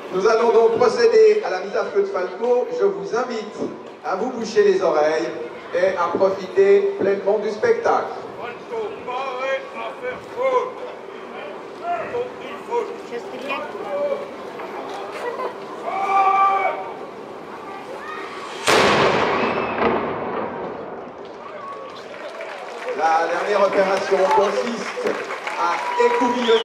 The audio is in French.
Nous allons donc procéder à la mise à feu de Falco. Je vous invite à vous boucher les oreilles et à profiter pleinement du spectacle. Falco, paré à faire faute. Compris faute. La dernière opération consiste à écouvillonner